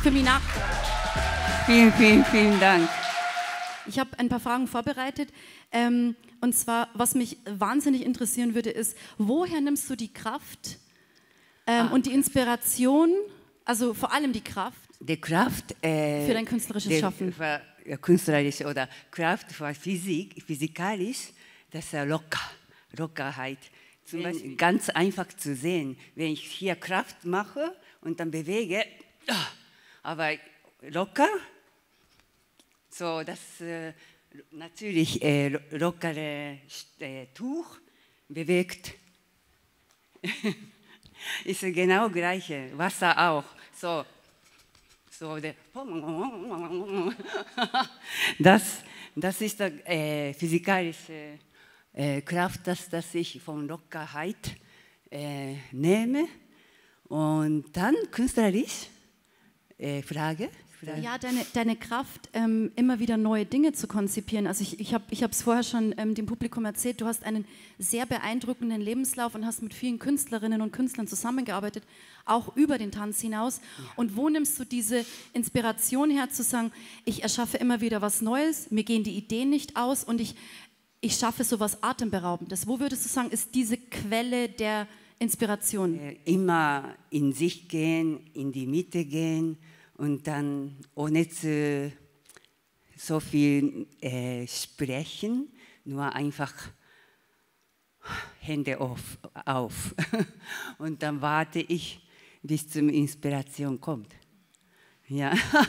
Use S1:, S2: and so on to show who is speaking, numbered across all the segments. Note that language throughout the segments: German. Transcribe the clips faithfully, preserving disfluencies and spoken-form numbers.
S1: für mich nach.
S2: Vielen, vielen, vielen Dank.
S1: Ich habe ein paar Fragen vorbereitet. Ähm, und zwar, was mich wahnsinnig interessieren würde, ist, woher nimmst du die Kraft ähm, ah, und die Inspiration, also vor allem die Kraft,
S2: die Kraft äh,
S1: für dein künstlerisches
S2: die,
S1: Schaffen?
S2: Für, ja, künstlerisch oder Kraft für Physik, physikalisch, das ist locker, Lockerheit. Zum Beispiel ganz einfach zu sehen, wenn ich hier Kraft mache und dann bewege, aber locker, so das äh, natürlich äh, lockere äh, Tuch bewegt, ist genau das Gleiche, Wasser auch, so, so der das, das ist die äh, physikalische äh, Kraft, dass, dass ich von Lockerheit äh, nehme und dann künstlerisch äh, Frage.
S1: Ja, deine, deine Kraft, ähm, immer wieder neue Dinge zu konzipieren. Also ich, ich habe es vorher schon ähm, dem Publikum erzählt, du hast einen sehr beeindruckenden Lebenslauf und hast mit vielen Künstlerinnen und Künstlern zusammengearbeitet, auch über den Tanz hinaus. Ja. Und wo nimmst du diese Inspiration her, zu sagen, ich erschaffe immer wieder was Neues, mir gehen die Ideen nicht aus und ich, ich schaffe sowas Atemberaubendes. Wo würdest du sagen, ist diese Quelle der Inspiration?
S2: Immer in sich gehen, in die Mitte gehen. Und dann ohne zu, so viel äh, sprechen, nur einfach Hände auf, auf. Und dann warte ich, bis zur Inspiration kommt. Ja.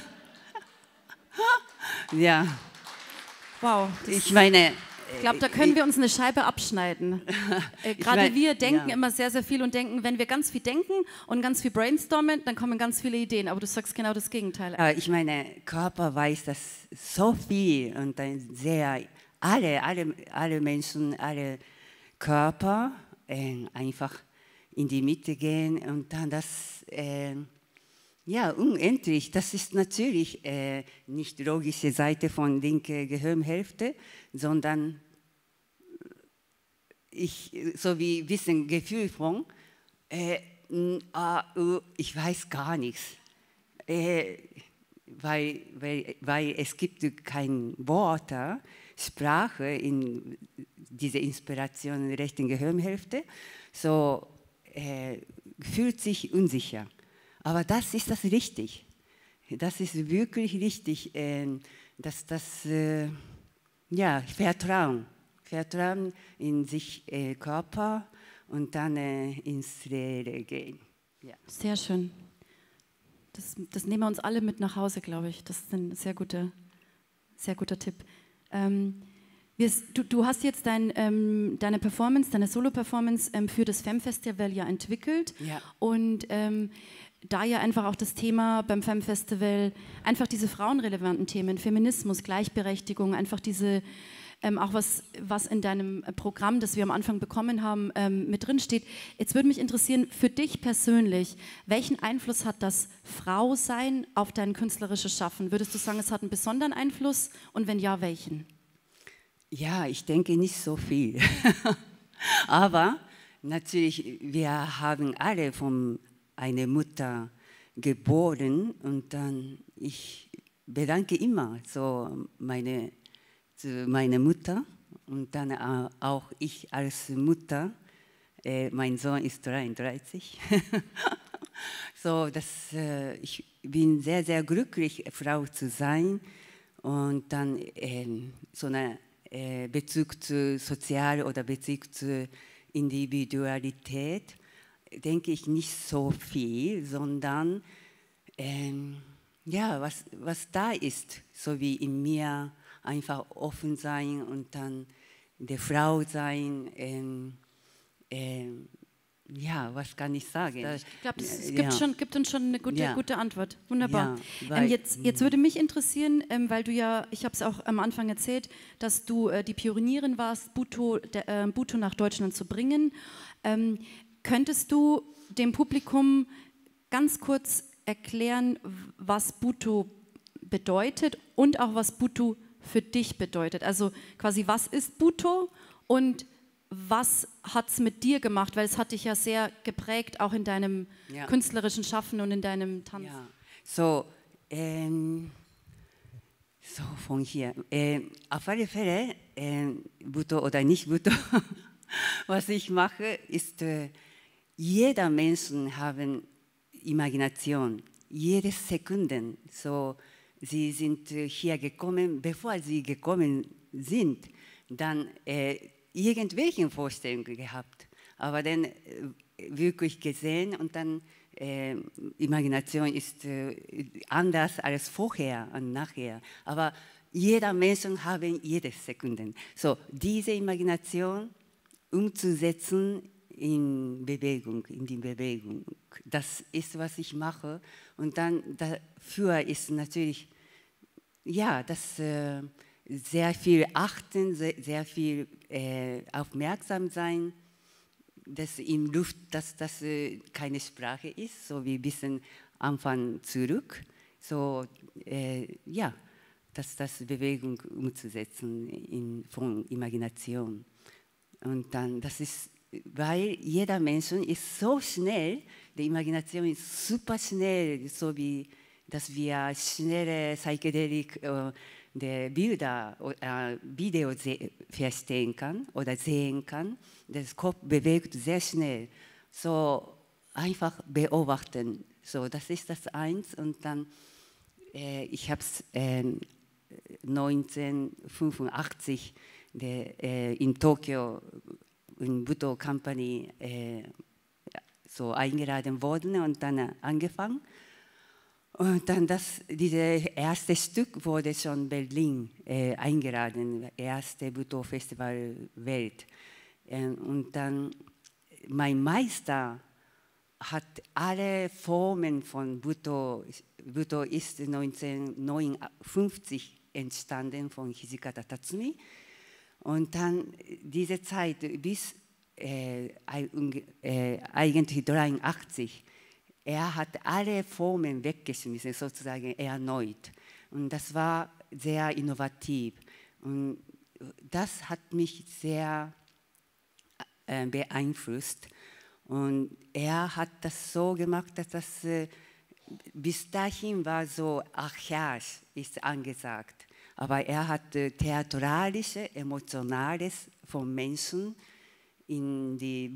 S2: Ja.
S1: Wow.
S2: Ich meine,
S1: ich glaube, da können wir uns eine Scheibe abschneiden. Äh, Gerade
S2: mein,
S1: wir denken
S2: ja.
S1: immer sehr, sehr viel und denken, wenn wir ganz viel denken und ganz viel brainstormen, dann kommen ganz viele Ideen. Aber du sagst genau das Gegenteil.
S2: Ich meine, Körper weiß das so viel und dann sehr, alle, alle, alle Menschen, alle Körper äh, einfach in die Mitte gehen und dann das, äh, ja, unendlich. Das ist natürlich äh, nicht die logische Seite von linker Gehirnhälfte, sondern ich, so wie ein bisschen Gefühl von, äh, uh, ich weiß gar nichts, äh, weil, weil, weil es gibt kein Wort, Sprache in dieser Inspiration in der rechten Gehirnhälfte, so äh, fühlt sich unsicher. Aber das ist das richtig. Das ist wirklich richtig, äh, dass das, äh, ja, Vertrauen. Vertrauen in sich, äh, Körper und dann äh, ins Lehre gehen. Ja.
S1: Sehr schön. Das, das nehmen wir uns alle mit nach Hause, glaube ich. Das ist ein sehr guter, sehr guter Tipp. Ähm, wir, du, du hast jetzt dein, ähm, deine Performance, deine Solo-Performance ähm, für das Femme-Festival ja entwickelt.
S2: Ja.
S1: Und ähm, da ja einfach auch das Thema beim Femme-Festival, einfach diese frauenrelevanten Themen, Feminismus, Gleichberechtigung, einfach diese Ähm, auch was, was in deinem Programm, das wir am Anfang bekommen haben, ähm, mit drin steht. Jetzt würde mich interessieren, für dich persönlich, welchen Einfluss hat das Frausein auf dein künstlerisches Schaffen? Würdest du sagen, es hat einen besonderen Einfluss und wenn ja, welchen?
S2: Ja, ich denke nicht so viel. Aber natürlich, wir haben alle von einer Mutter geboren und dann, ich bedanke immer so meine zu meiner Mutter und dann auch ich als Mutter. Äh, mein Sohn ist dreiunddreißig. So, das, äh, ich bin sehr, sehr glücklich, Frau zu sein und dann äh, so einen äh, Bezug zu Sozial oder Bezug zur Individualität denke ich nicht so viel, sondern äh, ja, was, was da ist, so wie in mir, einfach offen sein und dann der Frau sein. Ähm, ähm, ja, was kann ich sagen?
S1: Ich glaube, es
S2: ja.
S1: gibt, schon, gibt uns schon eine gute, ja. gute Antwort. Wunderbar.
S2: Ja, weil,
S1: ähm, jetzt, jetzt würde mich interessieren, ähm, weil du ja, ich habe es auch am Anfang erzählt, dass du äh, die Pionierin warst, Butoh, der, äh, Butoh nach Deutschland zu bringen. Ähm, könntest du dem Publikum ganz kurz erklären, was Butoh bedeutet und auch was Butoh für dich bedeutet? Also quasi, was ist Butoh und was hat es mit dir gemacht? Weil es hat dich ja sehr geprägt, auch in deinem ja. künstlerischen Schaffen und in deinem Tanz.
S2: Ja. So, ähm, so von hier. Äh, auf alle Fälle, äh, Buddho oder nicht Buddho, was ich mache, ist, äh, jeder Mensch hat Imagination, jede Sekunde. So, sie sind äh, hier gekommen, bevor sie gekommen sind, dann äh, irgendwelche Vorstellungen gehabt, aber dann äh, wirklich gesehen und dann äh, Imagination ist äh, anders als vorher und nachher. Aber jeder Mensch hat jede Sekunde. So, diese Imagination umzusetzen in Bewegung, in die Bewegung. Das ist, was ich mache. Und dann dafür ist natürlich, ja, das äh, sehr viel achten, sehr, sehr viel äh, aufmerksam sein, dass in Luft, dass das äh, keine Sprache ist, so wie ein bisschen Anfang zurück. So, äh, ja, dass das Bewegung umzusetzen in, von Imagination. Und dann, das ist, weil jeder Mensch ist so schnell, die Imagination ist super schnell, so wie, dass wir schnelle Psychedelik äh, die Bilder oder Videos verstehen kann oder sehen kann. Der Kopf bewegt sehr schnell. So einfach beobachten. So, das ist das eins. Und dann, äh, ich habe es äh, neunzehnhundertfünfundachtzig der, äh, in Tokio in Buddho Company äh, so eingeladen worden und dann äh, angefangen. Und dann das, dieses erste Stück wurde schon in Berlin äh, eingeladen, erste Buddho-Festival Welt. Äh, und dann mein Meister hat alle Formen von Buddho, Buddho ist neunzehnhundertneunundfünfzig entstanden von Hijikata Tatsumi. Und dann diese Zeit bis äh, äh, eigentlich dreiundachtzig. Er hat alle Formen weggeschmissen, sozusagen erneut. Und das war sehr innovativ. Und das hat mich sehr äh, beeinflusst. Und er hat das so gemacht, dass das äh, bis dahin war so archaisch, ist angesagt. Aber er hat äh, theatralische, emotionales von Menschen in die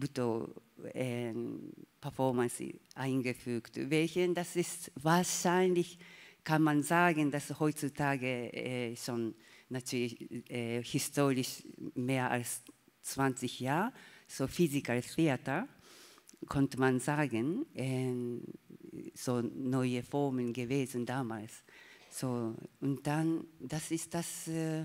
S2: Buddho-Performance äh, eingefügt. Welchen, das ist wahrscheinlich, kann man sagen, dass heutzutage äh, schon natürlich äh, historisch mehr als zwanzig Jahre, so Physical Theater, konnte man sagen, äh, so neue Formen gewesen damals. So, und dann, das ist das, äh,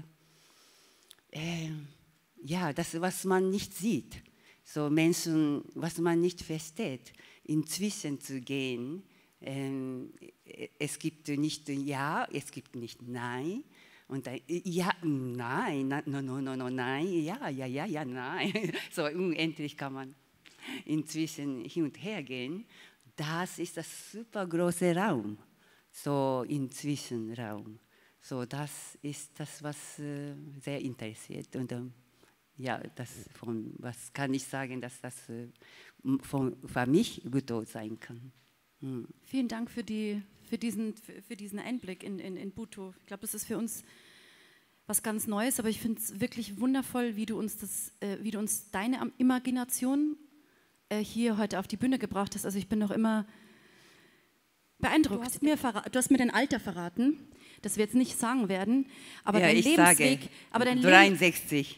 S2: äh, ja, das, was man nicht sieht. So Menschen, was man nicht versteht, inzwischen zu gehen. Äh, es gibt nicht Ja, es gibt nicht Nein. Und dann, ja, nein, no, no, no, no, nein, ja, ja, ja, ja, nein. So unendlich kann man inzwischen hin und her gehen. Das ist das super große Raum. So im Zwischenraum. So, das ist das, was äh, sehr interessiert. Und ähm, ja, das von, was kann ich sagen, dass das äh, von, für mich Buddho sein kann. Hm.
S1: Vielen Dank für, die, für, diesen, für, für diesen Einblick in, in, in Buddho. Ich glaube, das ist für uns was ganz Neues, aber ich finde es wirklich wundervoll, wie du uns, das, äh, wie du uns deine Imagination äh, hier heute auf die Bühne gebracht hast. Also ich bin noch immer beeindruckt. Du hast mir, du hast mir dein Alter verraten, das wir jetzt nicht sagen werden, aber
S2: ja,
S1: dein
S2: ich
S1: Lebensweg...
S2: Sage,
S1: aber dein
S2: dreiundsechzig.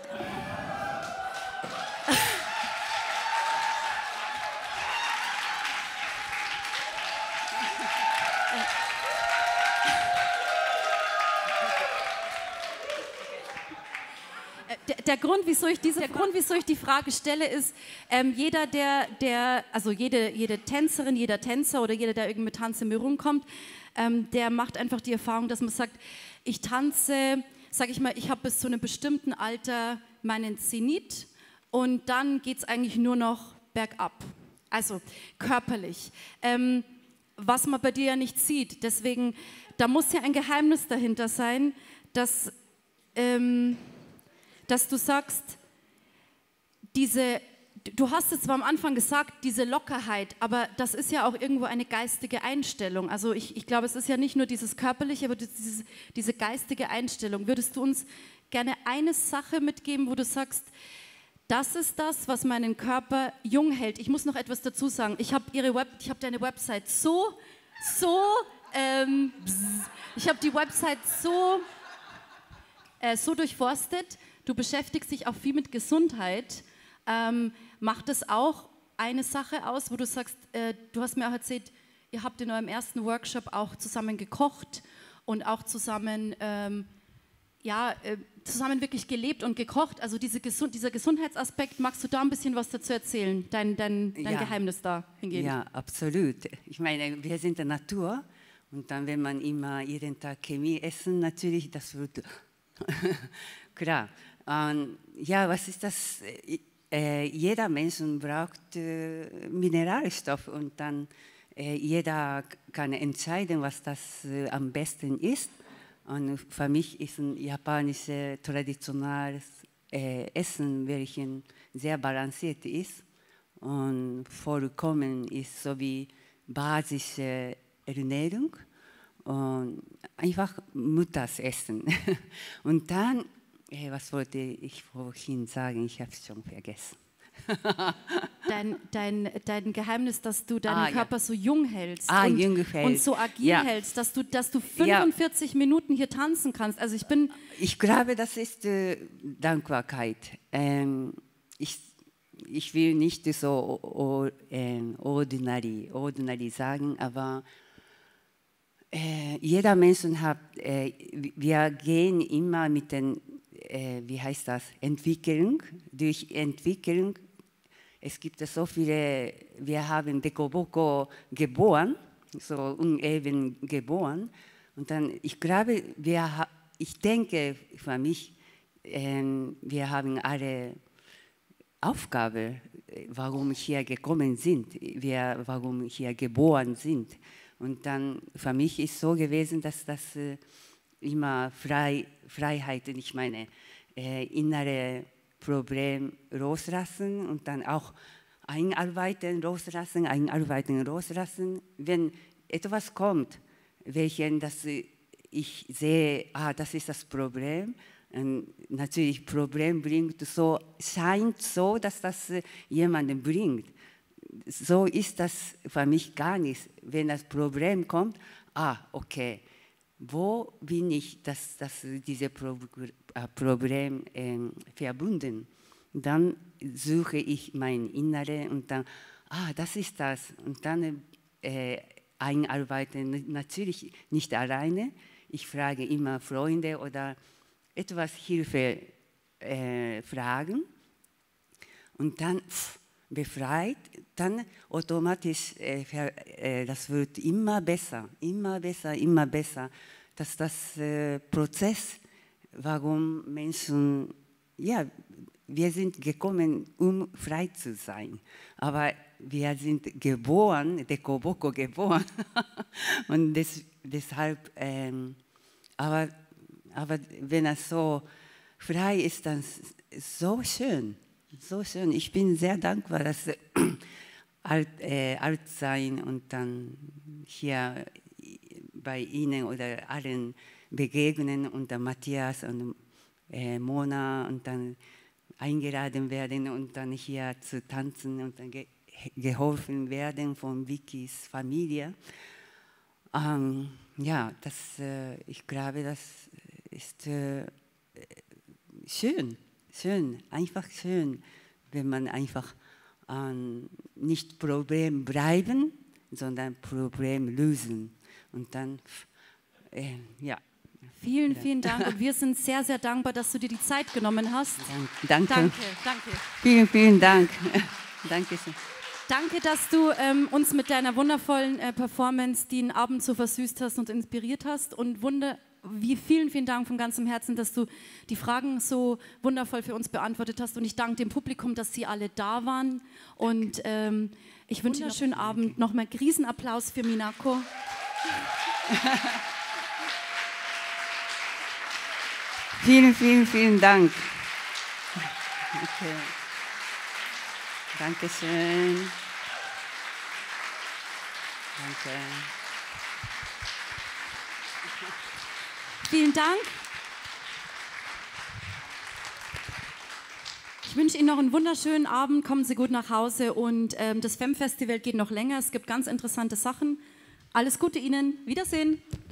S1: Der, der, Grund, wieso ich diese, der Grund, wieso ich die Frage stelle, ist, ähm, jeder, der, der, also jede, jede Tänzerin, jeder Tänzer oder jeder, der irgendwie mit Tanz in Berührung kommt, ähm, der macht einfach die Erfahrung, dass man sagt, ich tanze, sage ich mal, ich habe bis zu einem bestimmten Alter meinen Zenit und dann geht es eigentlich nur noch bergab, also körperlich, ähm, was man bei dir ja nicht sieht. Deswegen, da muss ja ein Geheimnis dahinter sein, dass... Ähm, dass du sagst, diese, du hast es zwar am Anfang gesagt, diese Lockerheit, aber das ist ja auch irgendwo eine geistige Einstellung. Also ich, ich glaube, es ist ja nicht nur dieses Körperliche, aber dieses, diese geistige Einstellung. Würdest du uns gerne eine Sache mitgeben, wo du sagst, das ist das, was meinen Körper jung hält? Ich muss noch etwas dazu sagen. Ich habe ihre Web, ich habe deine Website so, so, ähm, ich habe die Website so, äh, so durchforstet. Du beschäftigst dich auch viel mit Gesundheit. Ähm, macht es auch eine Sache aus, wo du sagst, äh, du hast mir auch erzählt, ihr habt in eurem ersten Workshop auch zusammen gekocht und auch zusammen, ähm, ja, äh, zusammen wirklich gelebt und gekocht. Also diese Gesund dieser Gesundheitsaspekt, magst du da ein bisschen was dazu erzählen, dein, dein, dein
S2: ja.
S1: Geheimnis da hingehend?
S2: Ja, absolut. Ich meine, wir sind in der Natur und dann, wenn man immer jeden Tag Chemie essen, natürlich, das wird klar. Und ja, was ist das? Äh, jeder Mensch braucht äh, Mineralstoff und dann äh, jeder kann entscheiden, was das äh, am besten ist. Und für mich ist ein japanisches traditionelles äh, Essen, welches sehr balanciert ist und vollkommen ist, so wie basische Ernährung und einfach Muttersessen. Und dann Hey, was wollte ich vorhin sagen? Ich habe es schon vergessen.
S1: dein, dein, dein Geheimnis, dass du deinen
S2: ah,
S1: Körper
S2: ja.
S1: so jung hältst
S2: ah,
S1: und,
S2: jung hält.
S1: und so agil
S2: ja.
S1: hältst, dass du, dass du fünfundvierzig ja. Minuten hier tanzen kannst. Also ich bin...
S2: Ich glaube, das ist äh, Dankbarkeit. Ähm, ich, ich will nicht so o, äh, ordinary, ordinary sagen, aber äh, jeder Mensch hat, äh, wir gehen immer mit den Äh, wie heißt das, Entwicklung, durch Entwicklung, es gibt so viele, wir haben Dekoboko geboren, so uneben geboren und dann, ich glaube, wir, ich denke für mich, äh, wir haben alle Aufgabe, warum hier gekommen sind, wir, warum hier geboren sind und dann für mich ist so gewesen, dass das äh, immer frei, Freiheit, ich meine, äh, innere Problem loslassen und dann auch einarbeiten, loslassen, einarbeiten, loslassen. Wenn etwas kommt, welchen das ich sehe, ah, das ist das Problem, und natürlich Problem bringt so, scheint so, dass das jemanden bringt. So ist das für mich gar nicht. Wenn das Problem kommt, ah, okay, wo bin ich, dass, dass diese Pro Problem äh, verbunden? Dann suche ich mein Innere und dann, ah, das ist das. Und dann äh, einarbeiten, natürlich nicht alleine. Ich frage immer Freunde oder etwas Hilfe äh, fragen. Und dann pff, befreit, dann automatisch, äh, äh, das wird immer besser, immer besser, immer besser. Dass das äh, Prozess, warum Menschen, ja, wir sind gekommen, um frei zu sein, aber wir sind geboren, Dekoboko geboren, und des, deshalb, ähm, aber, aber wenn es so frei ist, dann ist es so schön. So schön. Ich bin sehr dankbar, dass äh, alt, äh, alt sein und dann hier bei Ihnen oder allen begegnen und dann Matthias und äh, Mona und dann eingeladen werden und dann hier zu tanzen und dann ge geholfen werden von Vicky's Familie. Ähm, ja, das, äh, ich glaube, das ist äh, schön. Schön, einfach schön, wenn man einfach ähm, nicht Problem bleiben, sondern Problem lösen. Und dann, äh, ja.
S1: Vielen, vielen Dank. Und wir sind sehr, sehr dankbar, dass du dir die Zeit genommen hast.
S2: Danke.
S1: Danke, danke.
S2: Vielen, vielen Dank. Dankeschön.
S1: Danke, dass du ähm, uns mit deiner wundervollen äh, Performance den Abend so versüßt hast und inspiriert hast. Und wunder Wie vielen, vielen Dank von ganzem Herzen, dass du die Fragen so wundervoll für uns beantwortet hast. Und ich danke dem Publikum, dass sie alle da waren. Und ähm, ich wünsche Ihnen einen schönen Abend. Nochmal einen Riesenapplaus für Minako.
S2: Vielen, vielen, vielen Dank. Okay. Dankeschön. Danke.
S1: Vielen Dank. Ich wünsche Ihnen noch einen wunderschönen Abend. Kommen Sie gut nach Hause und ähm, das Fem-Festival geht noch länger. Es gibt ganz interessante Sachen. Alles Gute Ihnen. Wiedersehen.